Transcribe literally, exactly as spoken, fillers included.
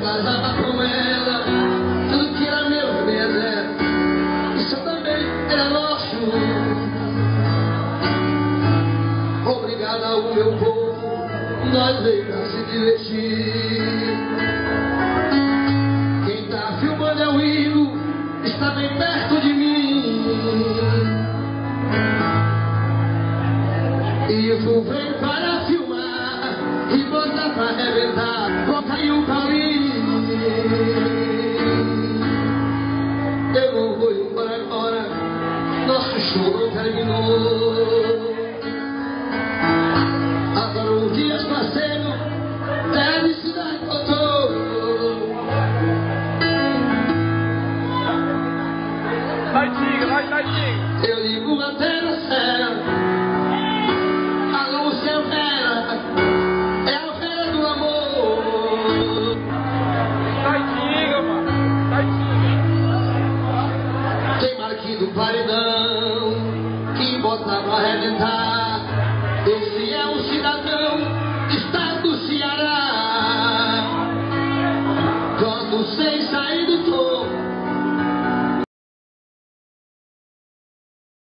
casava com ela, tudo que era meu também é dela. Isso também era nosso. Obrigado ao meu povo, nós veio pra se divertir. Quem tá filmando é o Igor, está bem perto de mim. Igor vem para filmar e botar pra arrebentar. Boca aí o Paulinho. Eu não vou embora agora, nosso show não terminou. Agora o Dias Parceiro deve se dar controle. Vai, Tiga, vai, vai, Tiga. Eu ligo até na cela. Alô, seu Vera, é a Vera do amor. Vai, Tiga, mano. Vai, Tiga. Tem Marquinhos do paredão que bota pra arrebentar.